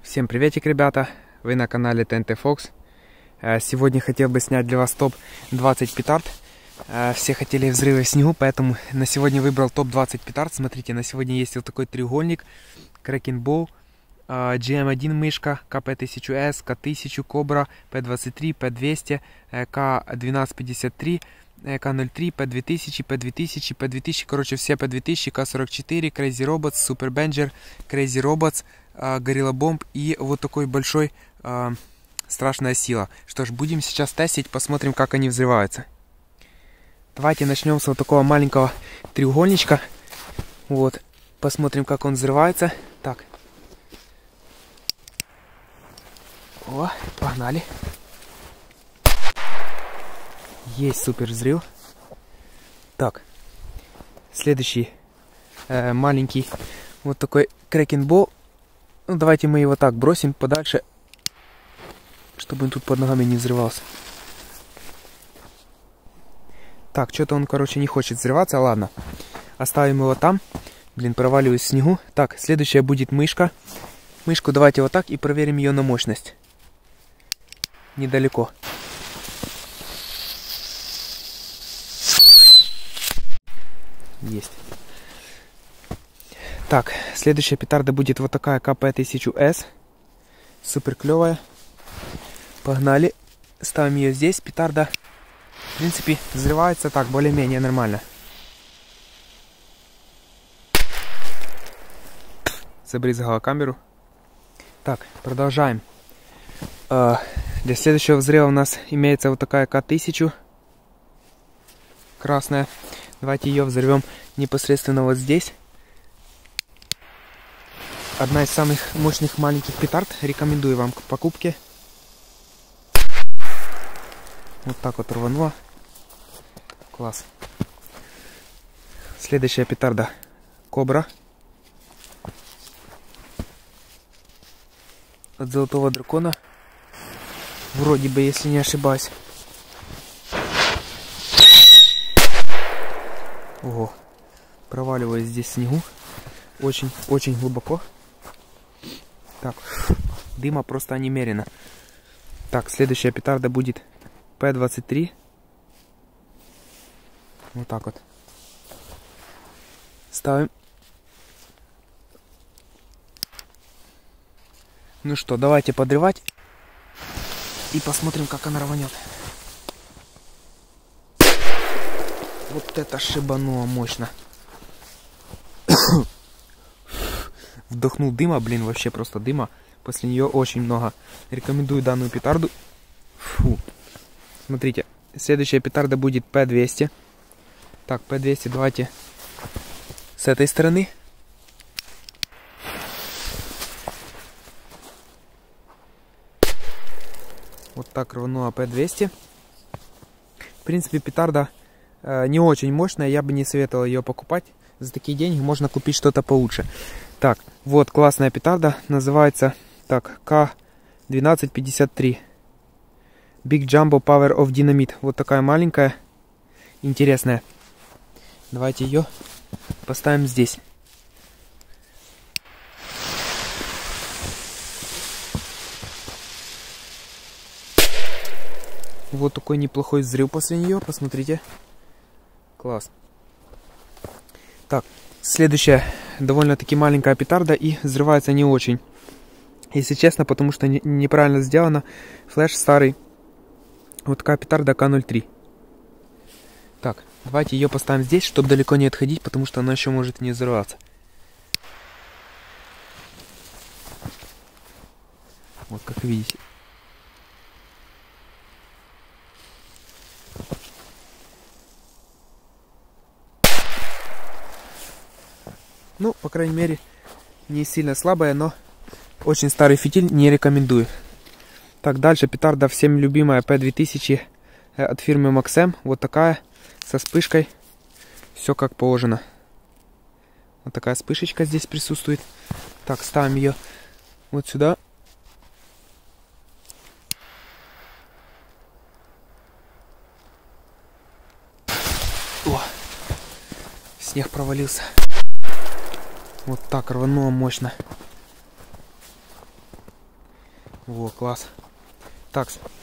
Всем приветик, ребята! Вы на канале TNT Fox. Сегодня хотел бы снять для вас топ 20 петард. Все хотели взрывы в снегу, поэтому на сегодня выбрал топ 20 петард. Смотрите, на сегодня есть вот такой треугольник. Kraken Bow, GM1 мышка, K1000S, K1000, Cobra, P23, P200, K1253, K03, P2000, P2000, P2000, короче все P2000, K44, Crazy Robots, Super Banger, Crazy Robots, Gorilla Bomb и вот такой большой страшная сила. Что ж, будем сейчас тестить, посмотрим, как они взрываются. Давайте начнем с вот такого маленького треугольничка. Вот, посмотрим, как он взрывается. Так. О, погнали. Есть супер взрыв. Так. Следующий маленький вот такой Kraken Bow. Ну, давайте мы его так бросим подальше, чтобы он тут под ногами не взрывался. Так, что-то он, короче, не хочет взрываться. Ладно, оставим его там. Блин, проваливаюсь в снегу. Так, следующая будет мышка. Мышку давайте вот так и проверим ее на мощность. Недалеко. Есть. Так, следующая петарда будет вот такая K1000S. Супер клевая. Погнали. Ставим ее здесь. Петарда, в принципе, взрывается так, более-менее нормально. Забрызгала камеру. Так, продолжаем. Для следующего взрыва у нас имеется вот такая K1000. Красная. Давайте ее взорвем непосредственно вот здесь. Одна из самых мощных маленьких петард. Рекомендую вам к покупке. Вот так вот рванула. Класс. Следующая петарда Cobra. От золотого дракона. Вроде бы, если не ошибаюсь. Ого. Проваливаюсь здесь в снегу. Очень глубоко. Так, дыма просто немерено. Так, следующая петарда будет P23. Вот так вот. Ставим. Ну что, давайте подрывать. И посмотрим, как она рванет. Вот это шибануло мощно. Вдохнул дыма, блин, вообще просто дыма. После нее очень много. Рекомендую данную петарду. Фу. Смотрите, следующая петарда будет P200. Так, P200 давайте с этой стороны. Вот так рванула P200. В принципе, петарда не очень мощная. Я бы не советовал ее покупать. За такие деньги можно купить что-то получше. Так, вот классная петарда. Называется так, K1253. Big Jumbo Power of Dynamite. Вот такая маленькая. Интересная. Давайте ее поставим здесь. Вот такой неплохой взрыв после нее. Посмотрите. Класс. Так, следующая довольно-таки маленькая петарда и взрывается не очень. Если честно, потому что неправильно сделано. Флеш старый. Вот такая петарда K03. Так, давайте ее поставим здесь, чтобы далеко не отходить, потому что она еще может не взрываться. Вот как видите. Ну, по крайней мере, не сильно слабая, но очень старый фитиль, не рекомендую. Так, дальше петарда всем любимая P2000 от фирмы Maxem. Вот такая, со вспышкой. Все как положено. Вот такая вспышечка здесь присутствует. Так, ставим ее вот сюда. О, снег провалился. Вот так рвануло мощно. Во, класс. Так.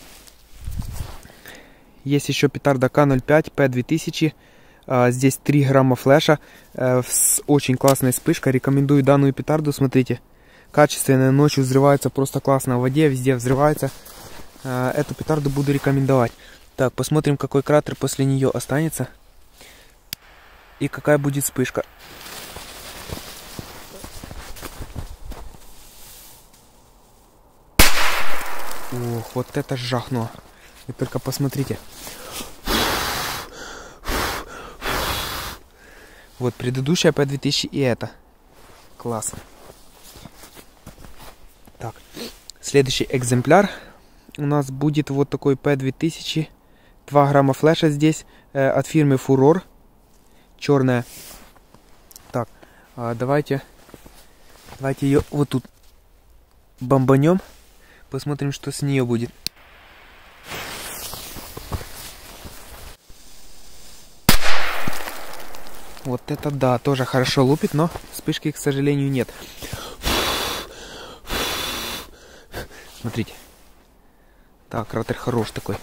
Есть еще петарда К05 П2000. Здесь 3 грамма флеша. С очень классной вспышкой. Рекомендую данную петарду. Смотрите. Качественная, ночью взрывается просто классно. В воде везде взрывается. Эту петарду буду рекомендовать. Так, посмотрим, какой кратер после нее останется. И какая будет вспышка. Ох, вот это жахнуло. Вы только посмотрите. Вот предыдущая П2000 и это. Класс. Так, следующий экземпляр у нас будет вот такой П2000. 2 грамма флеша здесь от фирмы Фурор. Черная. Так, давайте ее вот тут бомбанем. Посмотрим, что с нее будет. Вот это да, тоже хорошо лупит, но вспышки, к сожалению, нет. Смотрите. Так, кратер хорош такой.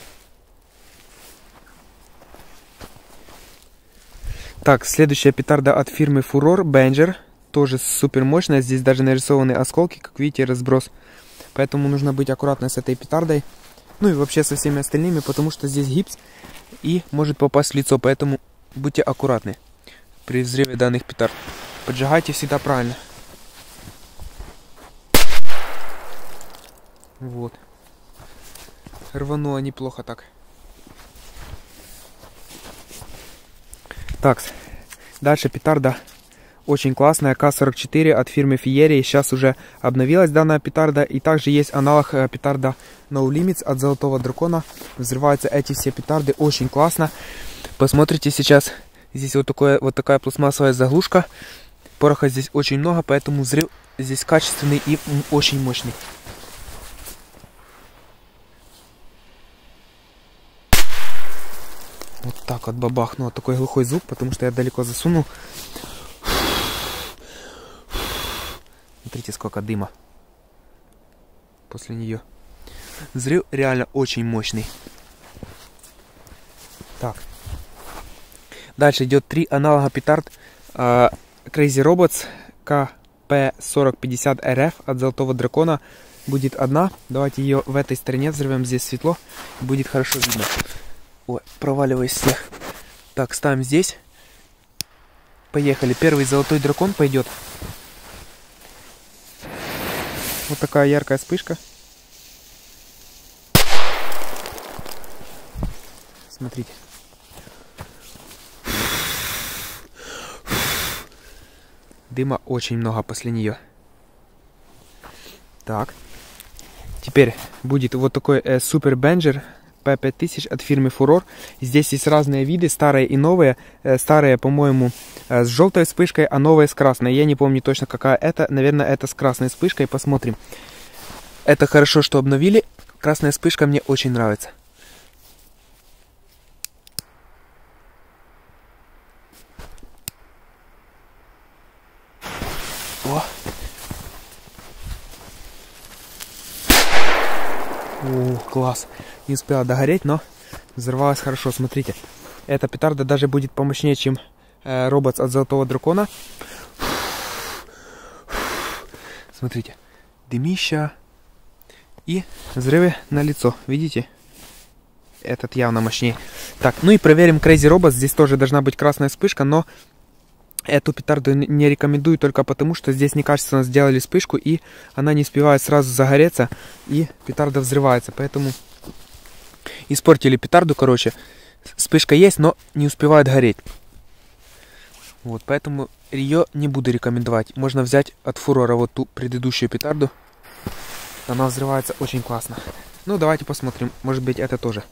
Так, следующая петарда от фирмы Furor Benjer. Тоже супер мощная. Здесь даже нарисованы осколки, как видите, разброс. Поэтому нужно быть аккуратно с этой петардой. Ну и вообще со всеми остальными, потому что здесь гипс и может попасть в лицо. Поэтому будьте аккуратны при взрыве данных петард. Поджигайте всегда правильно. Вот. Рвануло неплохо так. Так, дальше петарда очень классная, К44 от фирмы Фиери. Сейчас уже обновилась данная петарда. И также есть аналог петарда No Limits от Золотого Дракона. Взрываются эти все петарды очень классно. Посмотрите сейчас. Здесь вот такая пластмассовая заглушка. Пороха здесь очень много, поэтому взрыв здесь качественный и очень мощный. Вот так вот бабахнуло. Такой глухой звук, потому что я далеко засунул. Смотрите, сколько дыма после нее. Взрыв реально очень мощный. Так. Дальше идет 3 аналога петард Crazy Robots KP4050 RF от Золотого Дракона. Будет одна. Давайте ее в этой стороне взрывем. Здесь светло. Будет хорошо видно. Ой, проваливаюсь всех. Так, ставим здесь. Поехали. Первый Золотой Дракон пойдет. Вот такая яркая вспышка. Смотрите. Дыма очень много после нее. Так. Теперь будет вот такой Super Benjer P5000 от фирмы Furor. Здесь есть разные виды, старые и новые. Старые, по-моему, с желтой вспышкой, а новые с красной. Я не помню точно, какая это. Наверное, это с красной вспышкой. Посмотрим. Это хорошо, что обновили. Красная вспышка мне очень нравится. О! О, класс. Не успела догореть, но взорвалась хорошо. Смотрите. Эта петарда даже будет помощнее, чем робот от Золотого Дракона. Смотрите. Дымища. И взрывы на лицо. Видите? Этот явно мощнее. Так, ну и проверим Crazy Robot. Здесь тоже должна быть красная вспышка, но эту петарду не рекомендую только потому, что здесь некачественно сделали вспышку, и она не успевает сразу загореться, и петарда взрывается. Поэтому испортили петарду, короче. Вспышка есть, но не успевает гореть. Вот, поэтому ее не буду рекомендовать. Можно взять от Фурора вот ту предыдущую петарду. Она взрывается очень классно. Ну, давайте посмотрим. Может быть, это тоже.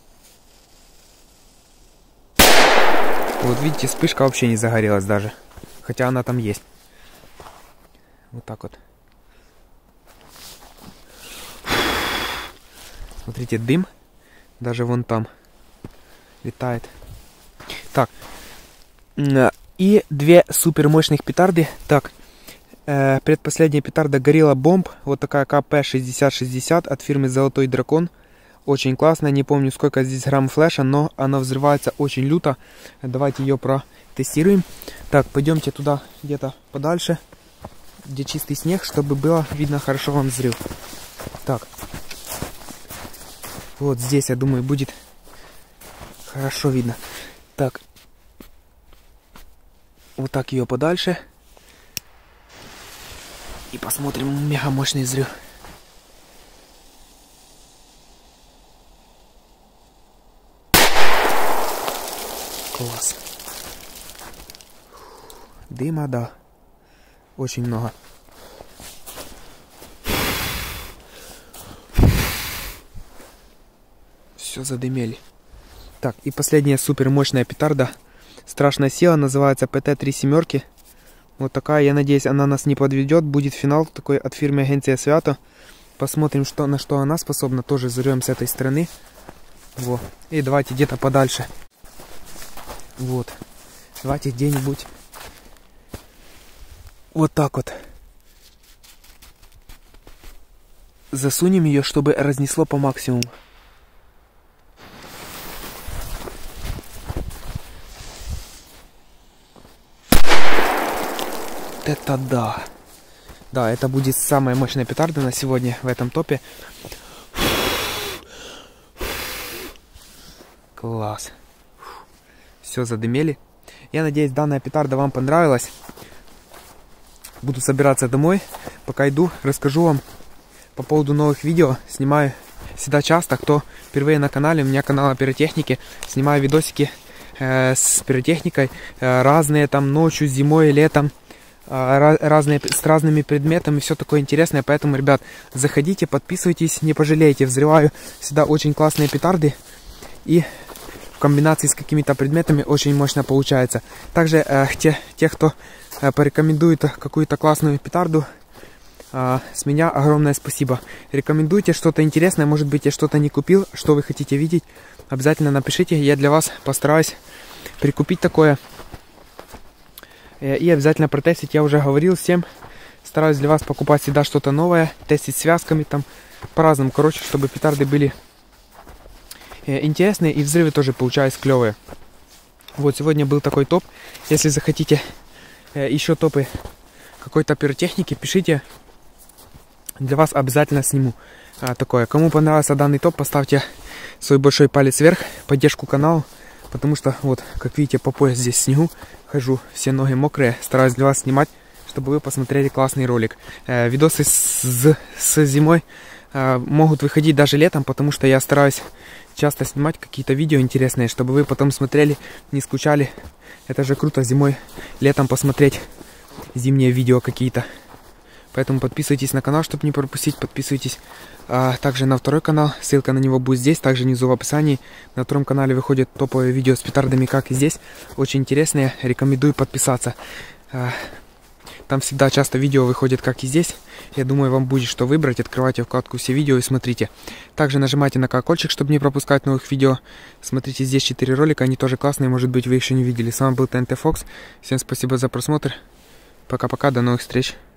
Вот видите, вспышка вообще не загорелась даже. Хотя она там есть. Вот так вот. Смотрите, дым. Даже вон там летает. Так. И 2 супер мощных петарды. Так. Предпоследняя петарда Gorilla Bomb. Вот такая КП-6060 от фирмы Золотой Дракон. Очень классная. Не помню, сколько здесь грамм флеша, но она взрывается очень люто. Давайте ее протестируем. Так, пойдемте туда где-то подальше, где чистый снег, чтобы было видно хорошо вам взрыв. Так. Вот здесь, я думаю, будет хорошо видно. Так. Вот так ее подальше. И посмотрим мега мощный взрыв. Класс. Дыма, да. Очень много. Все задымели. Так, и последняя супер мощная петарда. Страшная сила, называется ПТ-3 семерки. Вот такая, я надеюсь, она нас не подведет. Будет финал такой от фирмы Агенция Свято. Посмотрим, на что она способна. Тоже взорвем с этой стороны. Вот. И давайте где-то подальше. Вот. Давайте где-нибудь вот так вот засунем ее, чтобы разнесло по максимуму. Это да. Да, это будет самая мощная петарда на сегодня в этом топе. Класс. Все задымели. Я надеюсь, данная петарда вам понравилась. Буду собираться домой. Пока иду, расскажу вам по поводу новых видео. Снимаю всегда часто. Кто впервые на канале, у меня канал о пиротехнике. Снимаю видосики с пиротехникой. Разные там ночью, зимой, летом. Разные, с разными предметами, все такое интересное. Поэтому, ребят, заходите, подписывайтесь, не пожалеете. Взрываю всегда очень классные петарды. И в комбинации с какими-то предметами очень мощно получается. Также те, кто порекомендует какую-то классную петарду, с меня огромное спасибо. Рекомендуйте что-то интересное, может быть, я что-то не купил, что вы хотите видеть. Обязательно напишите, я для вас постараюсь прикупить такое. И обязательно протестить, я уже говорил всем. Стараюсь для вас покупать всегда что-то новое, тестить связками там, по-разному, короче, чтобы петарды были интересные и взрывы тоже получались клевые. Вот, сегодня был такой топ. Если захотите еще топы какой-то пиротехники, пишите. Для вас обязательно сниму такое. Кому понравился данный топ, поставьте свой большой палец вверх, поддержку каналу. Потому что, вот, как видите, по пояс здесь в снегу. Хожу, все ноги мокрые. Стараюсь для вас снимать, чтобы вы посмотрели классный ролик. Видосы с зимой могут выходить даже летом, потому что я стараюсь часто снимать какие-то видео интересные, чтобы вы потом смотрели, не скучали. Это же круто зимой, летом посмотреть зимние видео какие-то. Поэтому подписывайтесь на канал, чтобы не пропустить. Подписывайтесь также на второй канал. Ссылка на него будет здесь, также внизу в описании. На втором канале выходят топовые видео с петардами, как и здесь. Очень интересные. Рекомендую подписаться. Там всегда часто видео выходят, как и здесь. Я думаю, вам будет что выбрать. Открывайте вкладку «Все видео» и смотрите. Также нажимайте на колокольчик, чтобы не пропускать новых видео. Смотрите, здесь 4 ролика. Они тоже классные. Может быть, вы еще не видели. С вами был ТНТ Фокс. Всем спасибо за просмотр. Пока-пока. До новых встреч.